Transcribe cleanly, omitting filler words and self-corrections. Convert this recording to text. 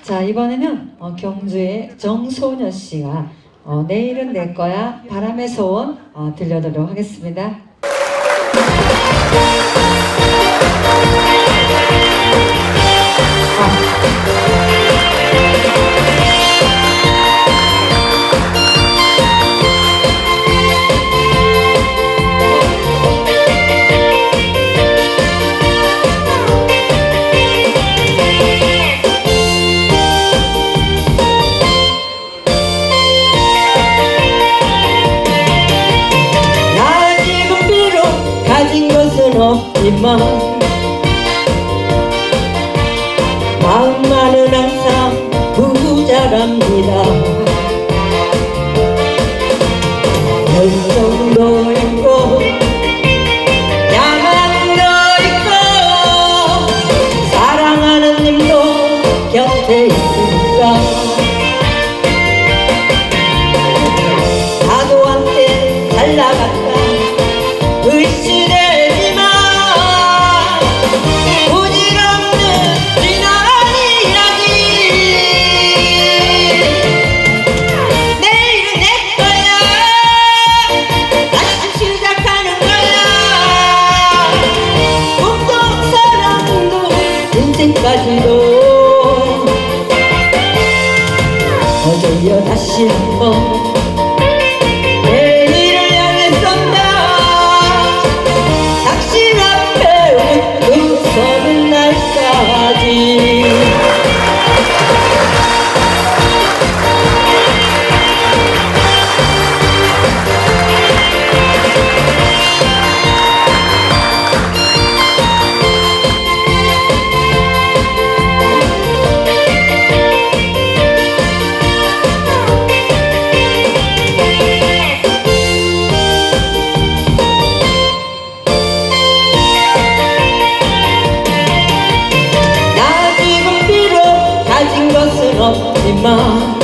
자, 이번에는 경주의 정소녀 씨가 내일은 내 거야 바람의 소원 들려드리도록 하겠습니다. 없지만 마음만은 항상 부자랍니다. 열정도 있고 야망도 있고 사랑하는 님도 곁에 있으니까 사도한테 잘 나갔다 의심해 까지도 어제여 다시 한번 내일을 향해 쏜다. 당신 앞에 웃고 서는 날까지. 없지만